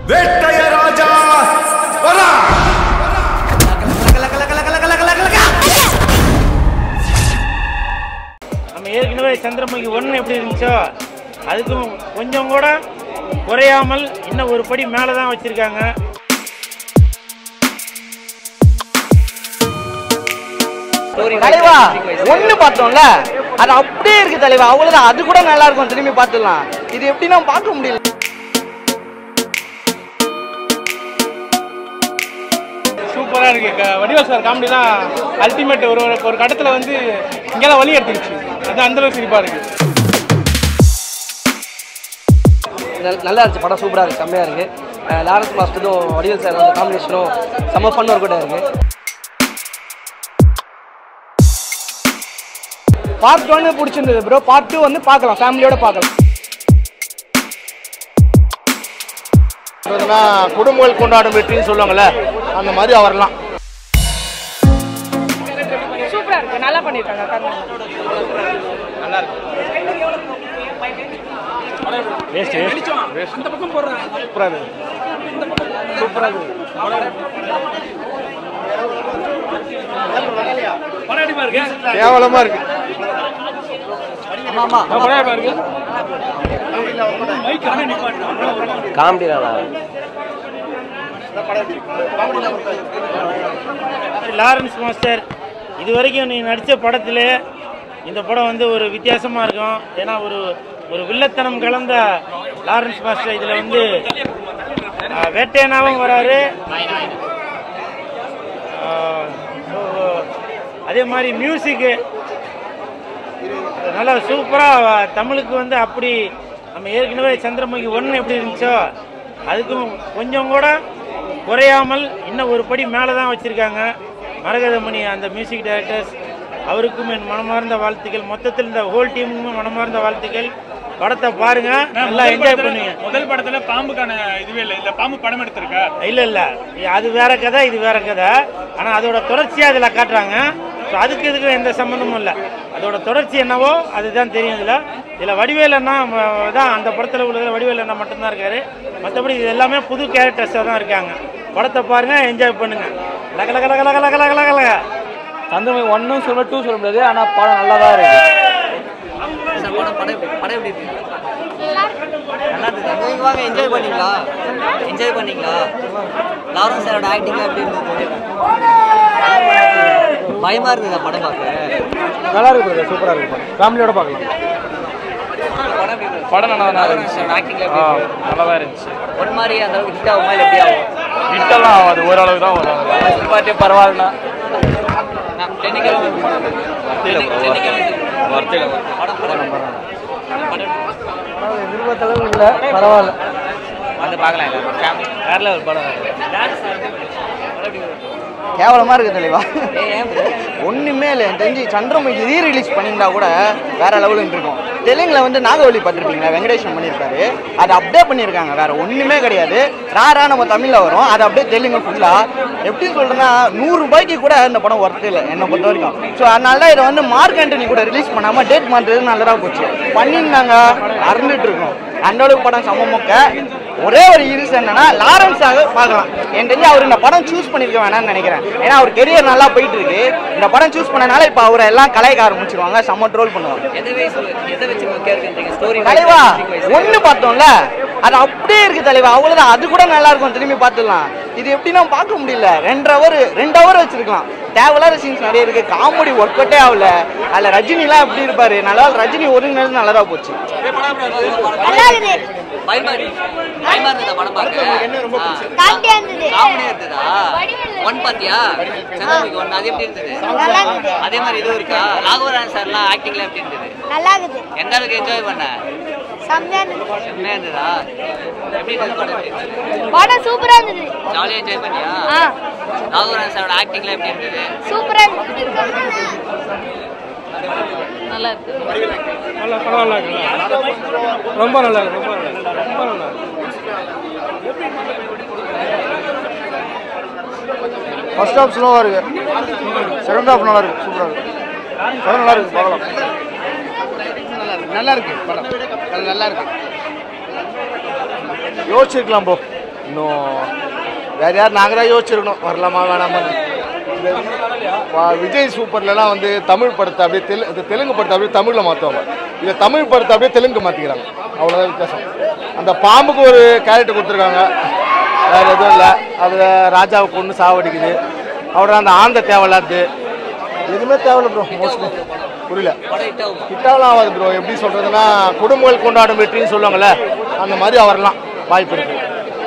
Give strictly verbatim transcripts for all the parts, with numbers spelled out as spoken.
வேட்டைய ராஜா வரா. நம்ம ஏற்கனவே சந்திரமுகி ஒன்று எப்படி இருந்துச்சோ அதுக்கும் கொஞ்சம் கூட குறையாமல் இன்னும் ஒரு படி மேலே தான் வச்சிருக்காங்க. தலைவா ஒண்ணு பார்த்தோம்ல, அது அப்படியே இருக்கு தலைவா, அவ்வளவுதான். அது கூட நல்லா இருக்கும், திரும்பி பார்த்துடலாம். இது எப்படி நம்ம பார்க்க முடியல. சூப்பராக இருக்கு. வடிவேல் சார் காமெடிலாம் அல்டிமேட். ஒரு ஒரு கட்டத்தில் வந்து இங்கெல்லாம் வழி எடுத்துருச்சு. அது அந்தளவுக்கு சிரிப்பாக இருக்கு. நல்லா இருந்துச்சு படம், சூப்பராக இருக்கு, செம்மையாக இருக்கு. லாரன்ஸ் மாஸ்டரும் வடிவேல் சார் அந்த காம்பினேஷனும் செம்ம ஃபன் ஒர்க் அவுட் இருக்கு. பார்ட் ஒன்று பிடிச்சிருந்தது ப்ரோ, பார்ட் டூ வந்து பார்க்கலாம், ஃபேமிலியோட பார்க்கலாம். குடும்பங்கள் கொண்டாடும் வெற்றின்னு சொல்லுவாங்கல்ல, அந்த மாதிரி வரலாம். சூப்பரா இருக்கு, நல்லா பண்ணிருக்காங்க. நல்லா இருக்கு. அந்த பக்கம் போடுறாங்க. சூப்பரா இருக்கு, சூப்பரா இருக்கு. படம் இருக்கு, கேவலமா இருக்கு. காமெடி லாரன்ஸ் மாஸ்டர் இது வரைக்கும் நீ நடித்த படத்திலே இந்த படம் வந்து ஒரு வித்தியாசமாக இருக்கும். ஏன்னா ஒரு ஒரு வில்லத்தனம் கலந்த லாரன்ஸ் மாஸ்டர் இதில் வந்து வேட்டையனாவும் வராரு. அதே மாதிரி மியூசிக்கு நல்லா சூப்பராக தமிழுக்கு வந்து அப்படி நம்ம ஏற்கனவே சந்திரமுகி ஒன்று எப்படி இருந்துச்சோ அதுக்கும் கொஞ்சம் கூட குறையாமல் இன்னும் ஒரு படி மேலே தான் வச்சுருக்காங்க. மரகதமணி அந்த மியூசிக் டைரக்டர்ஸ் அவருக்கும் என் மனமார்ந்த வாழ்த்துக்கள். மொத்தத்தில் இந்த ஹோல் டீமுக்கும் மனமார்ந்த வாழ்த்துக்கள். படத்தை பாருங்க, நல்லா என்ஜாய் பண்ணுவீங்க. முதல் படத்துல பாம்புக்கான இதுவே இல்லை, இல்லை பாம்பு படம் எடுத்திருக்கா? இல்லை இல்லை, அது வேற கதை, இது வேற கதை. ஆனால் அதோட தொடர்ச்சியாக அதில் காட்டுறாங்க. ஸோ அதுக்கு இதுக்கு எந்த சம்மந்தமும் இல்லை. அதோட தொடர்ச்சி என்னவோ அதுதான் தெரியும். இதில் இதில் வடிவேல் அண்ணா தான் அந்த படத்தில் உள்ளதில் வடிவேல் அண்ணா மட்டும்தான் இருக்காரு. மற்றபடி இது எல்லாமே புது கேரக்டர்ஸாக தான் இருக்காங்க. படத்தை பாருங்கள், என்ஜாய் பண்ணுங்கள். லக லக லக லக லக லக லக. சந்திரமுகி ஒன்றும் சொல்ல டூ சொல்ல முடியாது, ஆனால் படம் நல்லா தான் இருக்கு. படம் எப்படி இருக்கு? நல்லா இருந்தது. நீங்கள் வாங்க, என்ஜாய் பண்ணீங்களா? என்ஜாய் பண்ணீங்களா? லாரன்ஸ் சாரோட ஆக்டிங்லாம் எப்படி இருந்தது? பயமாக இருந்ததா படம் பார்க்க? நல்லா இருக்கு, சூப்பராக இருக்கு. ஃபேமிலியோட பார்க்கலாம். படம் நல்லா தான் இருந்துச்சு. நல்லா தான் இருந்துச்சு. ஒரு மாதிரி அந்த அளவுக்கு ஹிட் ஆகுமா இல்லை எப்படி ஆகும்? ஹிட்டெல்லாம் ஆகாது, ஓரளவுக்கு தான் வரும். பாட்டு பரவாயில்லண்ணா. எதிர்பார்த்தளவு இல்லை, பரவாயில்ல. வந்து பார்க்கலாம். வேற லெவல் படம். கேவலமாக இருக்குது தலைவா, ஒன்றுமே இல்லை. எனக்கு தெரிஞ்சு சந்திரமுகி ரீ ரிலீஸ் பண்ணியிருந்தா கூட வேற லெவலுன்னு இருக்கும். தெலுங்கில் வந்து நாகவலி பார்த்துருப்பீங்களா, வெங்கடேஷன் பண்ணியிருக்காரு. அதை அப்படியே பண்ணியிருக்காங்க, வேற ஒன்றுமே கிடையாது. ராரா நம்ம தமிழில் வரும், அது அப்படியே தெலுங்கு ஃபுல்லாக. எப்படி சொல்கிறேன்னா, நூறு ரூபாய்க்கு கூட இந்த படம் ஒர்த்து இல்லை என்னை பொறுத்த வரைக்கும். ஸோ அதனால தான் இதை வந்து மார்க் ஆண்டனி கூட ரிலீஸ் பண்ணாமல் டேட் மாற்றுறது நல்லதாக போச்சு. பண்ணியிருந்தாங்க, அறந்துட்டு இருக்கோம். அந்த அளவுக்கு படம் சமமொக்க. ஒரே ஒரு யூஸ் என்னன்னா, லாரன்ஸாக பார்க்கலாம். எனக்கு தெரிஞ்சு அவர் இந்த படம் சூஸ் பண்ணியிருக்க வேணாம்னு நினைக்கிறேன். ஏன்னா அவர் கெரியர் நல்லா போயிட்டு இருக்கு. இந்த படம் சூஸ் பண்ணனால இப்போ அவரை எல்லாம் கலாய்க்க ஆரம்பிச்சிருவாங்க, செம்ம ட்ரோல் பண்ணுவாங்க. தலைவா ஒன்று பார்த்தோம்ல, அது அப்படியே இருக்கு தலைவா, அவ்வளோதான். அது கூட நல்லா இருக்கும், திரும்பி பார்த்துடலாம். இது எப்படி நம்ம பார்க்க முடியல. ரெண்டு ஹவர் ரெண்டு ஹவர் வச்சிருக்கலாம். தேவையில்லாத சீன்ஸ் நிறைய இருக்கு. காமெடி ஒர்க் அவுட்டே ஆகல. அதில் ரஜினிலாம் எப்படி இருப்பாரு, நல்லா ரஜினி ஒருங்கிணைந்து நல்லதா போச்சு. அதே மாதிரி இதுவும் இருக்கா? ராகவராஜன் சார்லாம் ஆக்டிங்லாம் எப்படி இருந்தது? நல்லா இருக்குது. எந்த அளவுக்கு என்ஜாய் பண்ண? செம்மையா இருந்தது. செம்மையா இருந்ததா? எப்படி இருந்தது? படம் சூப்பரா இருந்தது. ஜாலியா என்ஜாய் பண்ணியா? ராகவராஜன் சாரோட ஆக்டிங்லாம் எப்படி இருந்தது? சூப்பரா இருந்தது. நல்லா இருக்கு. நல்லா பரவாயில்ல, ரொம்ப நல்லா இருக்கு, ரொம்ப நல்லா ரொம்ப நல்லா இருக்கு. ஃபர்ஸ்ட் ஹாஃப் ஸ்லோவாக இருக்கு, செகண்ட் ஹாஃப் நல்லா இருக்கு, சூப்பராக இருக்கு. படம் நல்லா இருக்கு, பார்க்கலாம். நல்லா இருக்கு படம், அது நல்லா இருக்கு. யோசிச்சிருக்கலாம் ப்ரோ, இன்னும் வேற யார் நாங்கள் தான் யோசிச்சிருக்கணும் வரலாமா வேணாமான்னு. விஜய் சூப்பர்லாம் வந்து தமிழ் படத்தை அப்படியே தெலு தெலுங்கு படத்தை அப்படியே தமிழில் மாற்றுவாங்க. இதை தமிழ் படத்தை அப்படியே தெலுங்கு மாற்றிக்கிறாங்க. அவ்வளோதான் வித்தியாசம். அந்த பாம்புக்கு ஒரு கேரக்டர் கொடுத்துருக்காங்க, வேறு எதுவும் இல்லை. அது ராஜாவை கொண்டு சாவடிக்குது. அவ்வளோ அந்த ஆந்த தேவையில்லாது எதுவுமே தேவையில்ல ப்ரோ. மோஸ்ட்லி புரியல ஹிட்டாவெலாம் ஆகாது ப்ரோ. எப்படி சொல்கிறதுன்னா குடும்பங்கள் கொண்டாடும் வெற்றின்னு சொல்லுவாங்கள்ல, அந்த மாதிரி அவரெல்லாம் வாய்ப்பு இருக்குது.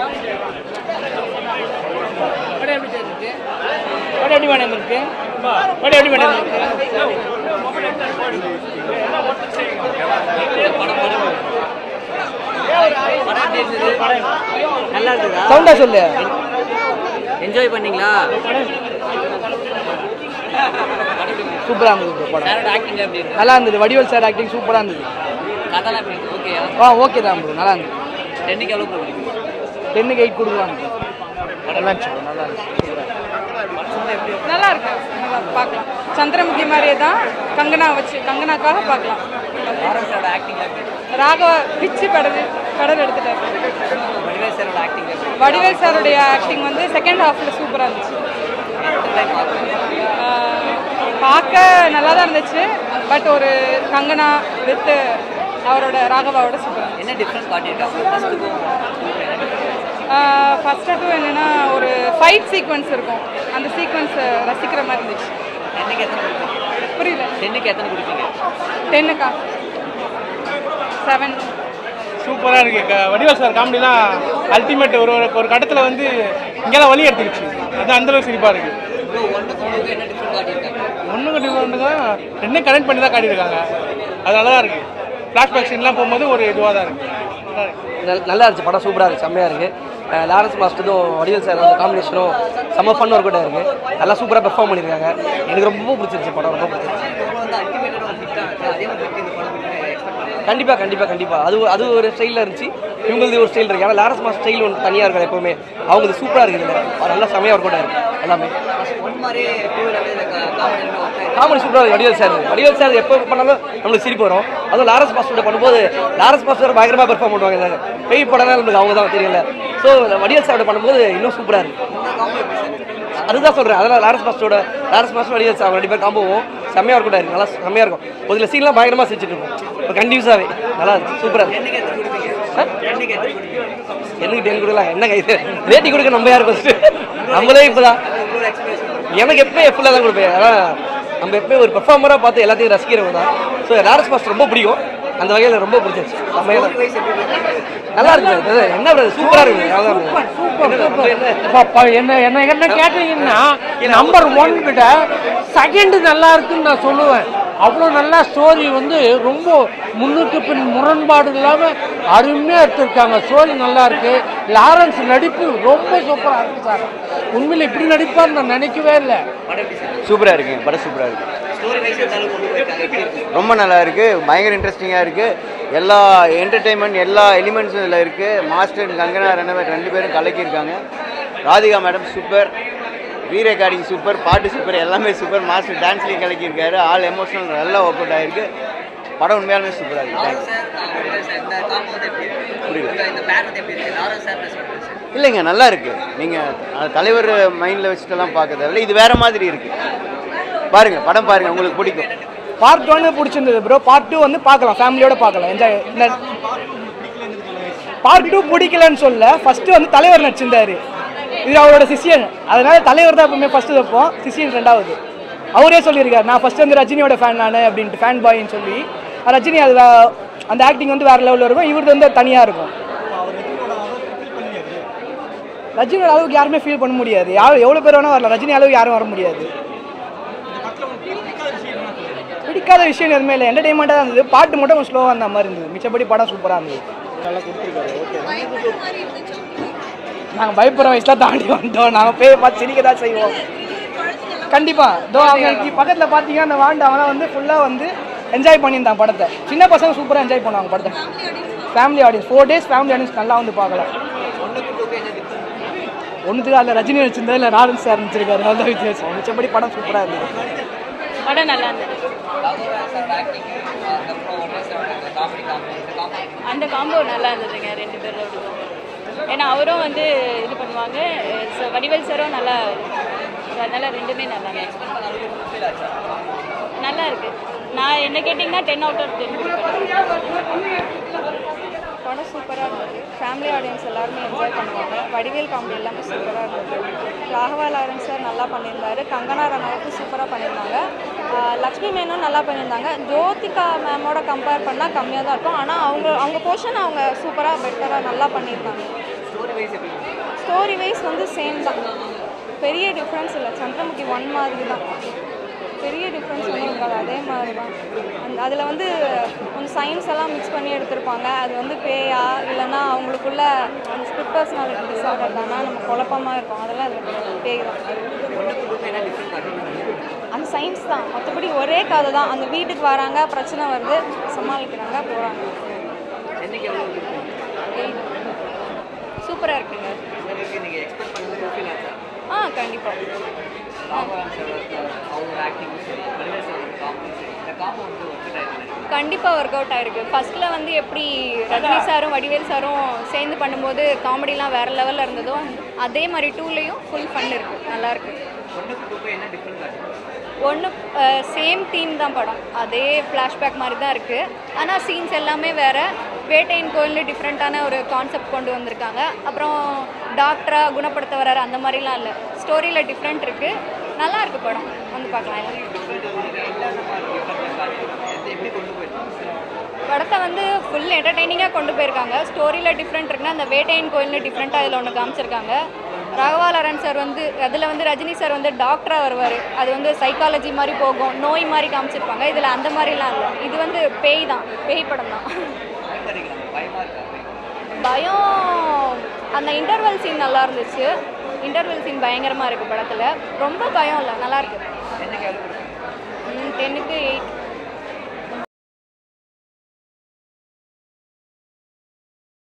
எப்படி மேடம் இருக்கு எப்படி மேடம் இருக்கு நல்லா இருக்குதா? சவுண்டா சொல்லு. என்ஜாய் பண்ணீங்களா? சூப்பராக இருந்தது படம். சாரோட ஆக்டிங் எப்படி இருக்கு? நல்லா இருந்தது. வடிவேல் சார் ஆக்டிங் சூப்பராக இருந்தது. கதைலாம் எப்படி இருக்கு? ஓகேயா? ஆ ஓகே தான் ப்ரோ, நல்லா இருந்தது. டென்னுக்கு எவ்வளோ கொடுக்குறீங்க? டென்னுக்கு எயிட் கொடுக்கலாம். நல்லா இருந்துச்சு ப்ரோ, நல்லா இருந்துச்சு. நல்லா இருக்கு, நல்லா பார்க்கலாம். சந்திரமுகி மாதிரியே தான் கங்கனா வச்சு கங்கனாக்காக பார்க்கலாம். சாரோட ஆக்டிங் எப்படி இருக்கு? ராகவ பிச்சு கடல் கடல் எடுத்துட்டாரு. வடிவேல் சாரோட ஆக்டிங் எப்படி இருக்கு? வடிவேல் சாருடைய ஆக்டிங் வந்து செகண்ட் ஹாஃப்ல சூப்பராக இருந்துச்சு. பார்க்க நல்லா தான் இருந்துச்சு. பட் ஒரு கங்கனா வித் அவரோட ராகவாவோட சூப்பராக இருந்துச்சு. என்ன டிஃப்ரென்ஸ் காட்டியிருக்காங்க? ஃபர்ஸ்ட் டூ என்னென்னா ஒரு ஃபைட் சீக்வன்ஸ் இருக்கும், அந்த சீக்வன்ஸ் ரசிக்கிற மாதிரி இருந்துச்சு. டென்னுக்கு எத்தனை கொடுப்பீங்க? புரியல. டென்னுக்கு எத்தனை கொடுப்பீங்க? டென்னுக்கா செவன். சூப்பராக இருக்குது. வடிவேல் சார் காமெடிலாம் அல்டிமேட். ஒரு ஒரு கட்டத்தில் வந்து இங்கெல்லாம் வழி எடுத்துருச்சு. அது அந்தளவுக்கு சிரிப்பாக இருக்குது. என்ன டிஃப்ரெண்ட் காட்டியிருக்காங்க? ஒன்றுக்கு டிஃப்ரெண்ட்டுங்க ரெண்டும் கனெக்ட் பண்ணி தான் காட்டியிருக்காங்க. அது நல்லா தான் இருக்குது. ஃப்ளாஷ்பேக் சீன்லாம் போகும்போது ஒரு இதுவாக தான் இருக்குது. நல்லா இருக்குது. நல்லா இருந்துச்சு படம். சூப்பராக இருக்குது, செம்மையாக இருக்குது. லாரன்ஸ் மாஸ்டரும் வடிவேல் சார் அந்த காம்பினேஷனும் செம்ம ஃபன் ஒர்க் அவுட் இருக்குது. நல்லா சூப்பராக பெர்ஃபார்ம் பண்ணியிருக்காங்க. எனக்கு ரொம்ப பிடிச்சிருச்சு படம், ரொம்ப பிடிச்சிருச்சு. கண்டிப்பாக கண்டிப்பாக கண்டிப்பாக அது அது ஒரு ஸ்டைலில் இருந்துச்சு, இவங்களது ஒரு ஸ்டைல் இருக்குது. ஏன்னா லாரன்ஸ் மாஸ்டர் ஸ்டைல் ஒன்று தனியாக இருக்கும் எப்போவுமே. அவங்களுக்கு சூப்பராக இருக்குது, நல்லா செம்மையாக ஒர்க் அவுட் இருக்குது எல்லாமே. காமெடி சூப்பராக இருக்குது. வடிவேல் சார் வடிவேல் சார் எப்போ பண்ணாலும் நம்மளுக்கு சிரிப்பு வரும். அதுவும் லாரன்ஸ் மாஸ்டர் பண்ணும்போது லாரன்ஸ் மாஸ்டர் பயங்கரமாக பெர்ஃபார்ம் பண்ணுவாங்க. பெய் படம் நம்மளுக்கு அவங்க தான் தெரியல. ஸோ வடிவேல் சாரோட பண்ணும்போது இன்னும் சூப்பராக இருக்குது. அதுதான் சொல்கிறேன். அதனால் லாரன்ஸ் மாஸ்டரோட லாரன்ஸ் மாஸ்டர் வடிவேல் சார் ரெண்டு பேர் காம்போவும் செம்மையாக ஒர்க் அவுட் இருக்குது. நல்லா செம்மையாக இருக்கும். ஒரு சில சீன்லாம் பயங்கரமாக சிரிச்சுட்டு இருக்கும். இப்போ கண்டினியூஸாகவே நல்லா இருக்கு, சூப்பராக இருக்குது. எனக்கு டென் கொடுக்கலாம் என்ன கைது ரேட்டிங் கொடுக்க நம்ம யார் ஃபஸ்ட்டு? நம்மளே இப்போ தான். எனக்கு எப்போ எஃப்ல தான் கொடுப்பேன். அதான் நம்ம எப்போயும் ஒரு பெர்ஃபார்மராக பார்த்து எல்லாத்தையும் ரசிக்கிறவங்க தான். ஸோ லாரன்ஸ் மாஸ்டர் ரொம்ப பிடிக்கும். அந்த வகையில் ரொம்ப பிடிச்சிருச்சு. செம்மையாக நல்லா இருக்கு. என்ன சூப்பராக இருக்குது. என்ன என்ன என்ன கேட்டீங்கன்னா நம்பர் ஒன் கிட்ட செகண்ட் நல்லா இருக்குன்னு நான் சொல்லுவேன். அவ்வளோ நல்லா ஸ்டோரி வந்து ரொம்ப முன்னுக்கு பின் முரண்பாடு இல்லாமல் அருமையாக எடுத்துருக்காங்க. ஸ்டோரி நல்லா இருக்கு. லாரன்ஸ் நடிப்பு ரொம்ப சூப்பராக இருக்கு சார். உண்மையில் இப்படி நடிப்பார்னு நான் நினைக்கவே இல்லை. சூப்பராக இருக்குங்க படம், சூப்பராக இருக்குது. ரொம்ப நல்லா இருக்குது, பயங்கர இன்ட்ரெஸ்டிங்காக இருக்குது. எல்லா என்டர்டெயின்மெண்ட் எல்லா எலிமெண்ட்ஸும் இதில் இருக்குது. மாஸ்டர் கங்கனா ரெண்டு ரெண்டு பேரும் கலக்கியிருக்காங்க. Radhika madam super, re recording super, பாட்டு சூப்பர், எல்லாமே சூப்பர். மாஸ்டர் டான்ஸ்லேயும் கலக்கியிருக்காரு. ஆல் எமோஷனல் நல்லா ஒர்க் அவுட் ஆகிருக்கு. படம் உண்மையாலுமே சூப்பராக இருக்குது. இல்லைங்க நல்லா இருக்குது. நீங்கள் தலைவர் மைண்டில் வச்சுட்டுலாம் பார்க்க தேவையில்லை. இது வேறு மாதிரி இருக்குது. பாருங்கள் படம் பாருங்கள், உங்களுக்கு பிடிக்கும். பார்ட் ஒன்று பிடிச்சிருந்தது ப்ரோ. பார்ட் டூ வந்து பார்க்கலாம், ஃபேமிலியோட பார்க்கலாம், என்ஜாய். பார்ட் டூ பிடிக்கலன்னு சொல்ல, ஃபஸ்ட்டு வந்து தலைவர் நடிச்சிருந்தாரு. இது அவரோட சிஷியன், அதனால தலைவர் தான் எப்பவுமே ஃபஸ்ட்டு வைப்போம், சிஷியன் ரெண்டாவது. அவரே சொல்லியிருக்காரு நான் ஃபஸ்ட்டு வந்து ரஜினியோட ஃபேன் நான் அப்படின்ட்டு, ஃபேன் பாயின்னு சொல்லி. ரஜினி அது அந்த ஆக்டிங் வந்து வேறு லெவலில் இருக்கும், இவரது வந்து தனியாக இருக்கும். ரஜினியோட அளவுக்கு யாருமே ஃபீல் பண்ண முடியாது. யார் எவ்வளோ பேர் வேணால் வரலாம், ரஜினி அளவுக்கு யாரும் வர முடியாது. பிடிக்காத விஷயம் எதுவுமே இல்லை, என்டர்டைன்மெண்ட்டாக தான் இருந்தது. பாட்டு மட்டும் கொஞ்சம் ஸ்லோவாக இருந்த மாதிரி இருந்தது, மிச்சப்படி படம் சூப்பராக இருந்தது. நல்லா கொடுத்துருக்காரு. ஓகே, நாங்கள் பயப்படுற வயசுலாம் தாண்டி வந்தோம். நாங்கள் பேய் பார்த்து சிரிக்க தான் செய்வோம் கண்டிப்பாக. இதோ அவங்க பக்கத்தில் பார்த்தீங்கன்னா அந்த வாண்டு அவன் வந்து ஃபுல்லாக வந்து என்ஜாய் பண்ணியிருந்தான் படத்தை. சின்ன பசங்க சூப்பராக என்ஜாய் பண்ணுவாங்க படத்தை. Family audience, four days family audience நல்லா வந்து பார்க்கலாம். ஒன்றுத்துக்கு அதில் ரஜினி நடிச்சிருந்தா இல்லை லாரன்ஸ் சார் நடிச்சிருக்காரு, அதுதான் வித்தியாசம். மிச்சப்படி படம் சூப்பராக இருந்தது. படம் நல்லா இருந்தது. அந்த காம்போ நல்லா இருந்ததுங்க ரெண்டு பேரோட. ஏன்னா அவரும் வந்து இது பண்ணுவாங்க, வடிவேல் சாரும் நல்லா, அதனால் ரெண்டுமே நல்லா நல்லா இருக்குது. நான் என்ன கேட்டிங்கன்னா டென் அவுட் ஆஃப் டென். படம் சூப்பராக இருந்தது. ஃபேமிலி ஆடியன்ஸ் எல்லாருமே என்ஜாய் பண்ணுவாங்க. வடிவேல் காமெடி எல்லாமே சூப்பராக இருந்தது. ராகவா லாரன்ஸ் சார் நல்லா பண்ணியிருந்தாரு. கங்கனா ரனாவுக்கு சூப்பராக பண்ணியிருந்தாங்க. லக்ஷ்மி மேனும் நல்லா பண்ணியிருந்தாங்க. ஜோதிகா மேமோட கம்பேர் பண்ணால் கம்மியாக தான் இருக்கும். ஆனால் அவங்க அவங்க போர்ஷன் அவங்க சூப்பராக பெட்டராக நல்லா பண்ணியிருந்தாங்க. ஸ்டோரி வைஸ் வந்து சேம் தான், பெரிய டிஃப்ரென்ஸ் இல்லை. சந்திரமுகி ஒன் மாதிரி தான், பெரிய டிஃப்ரென்ஸ் ஒன்றும் இருக்காது, அதே மாதிரி தான். அந்த அதில் வந்து கொஞ்சம் சயின்ஸ் எல்லாம் மிக்ஸ் பண்ணி எடுத்திருப்பாங்க. அது வந்து பேயா இல்லைன்னா அவங்களுக்குள்ள அந்த ஸ்பிட் பர்சனாலிட்டி டிஸார்டர் தானா நம்ம குழப்பமாக இருக்கும், அதெல்லாம் அது பேய் தான். அந்த சயின்ஸ் தான், மற்றபடி ஒரே கதை தான். அந்த வீட்டுக்கு வராங்க, பிரச்சனை வருது, சமாளிக்கிறாங்க, போகிறாங்க. சூப்பராக இருக்குங்க. ஆ கண்டிப்பாக கண்டிப்பாக ஒர்க் அவுட் ஆகிருக்கு. ஃபஸ்ட்டில் வந்து எப்படி ரஜினி சாரும் வடிவேல் சாரும் சேர்ந்து பண்ணும்போது காமெடிலாம் வேறு லெவலில் இருந்ததோ அதே மாதிரி டூலேயும் ஃபுல் ஃபன் இருக்குது, நல்லாயிருக்கு. ஒன்று சேம் தீம் தான் படம், அதே ஃப்ளாஷ்பேக் மாதிரி தான் இருக்குது. ஆனால் சீன்ஸ் எல்லாமே வேறு. வேட்டையின் கோயில்னு டிஃப்ரெண்ட்டான ஒரு கான்செப்ட் கொண்டு வந்திருக்காங்க. அப்புறம் டாக்டராக குணப்படுத்த வர்றாரு அந்த மாதிரிலாம் இல்லை, ஸ்டோரியில் டிஃப்ரெண்ட் இருக்குது. நல்லா இருக்குது படம், வந்து பார்க்கலாம். படத்தை வந்து ஃபுல் என்டர்டெய்னிங்காக கொண்டு போயிருக்காங்க. ஸ்டோரியில் டிஃப்ரெண்ட் இருக்குன்னா அந்த வேட்டையின் கோயில்னு டிஃப்ரெண்ட்டாக இதில் ஒன்று காமிச்சிருக்காங்க. ராகவா லாரன்ஸ் சார் வந்து அதில் வந்து ரஜினி சார் வந்து டாக்டராக வருவார், அது வந்து சைக்காலஜி மாதிரி போகும், நோய் மாதிரி காமிச்சிருப்பாங்க. இதில் அந்த மாதிரிலாம் இல்லை, இது வந்து பேய் தான், பேய் படம் தான். பயம் அந்த இன்டர்வல் சீன் நல்லா இருந்துச்சு. இன்டர்வல் சீன் பயங்கரமாக இருக்குது படத்தில். ரொம்ப பயம் இல்லை, நல்லாயிருக்கு.